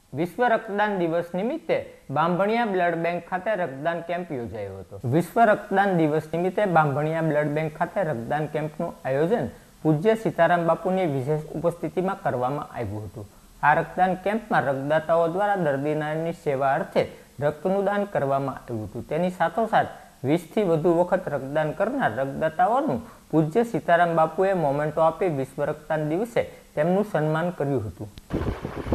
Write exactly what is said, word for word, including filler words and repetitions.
વિશ્વ રક્તદાન દિવસ નિમિત્તે બાંભણિયા બ્લડ બેંક ખાતે રક્તદાન કેમ્પ યોજાયો હતો। વિશ્વ રક્તદાન દિવસ નિમિત્તે બાંભણિયા બ્લડ બેંક ખાતે રક્તદાન કેમ્પનું આયોજન પૂજ્ય સીતારામ બાપુની વિશેષ ઉપસ્થિતિમાં કરવામાં આવ્યું હતું। આ રક્તદાન કેમ્પમાં રક્તદાતાઓ દ્વારા દર્દીની સેવા અર્થે રક્તનું દાન કરવામાં આવ્યું હતું। તેની સાથોસાથ વીસથી વધુ વખત રક્તદાન કરનાર રક્તદાતાઓનું પૂજ્ય સીતારામ બાપુએ મોમેન્ટો આપી વિશ્વ રક્તદાન દિવસે તેમનું સન્માન કર્યું હતું।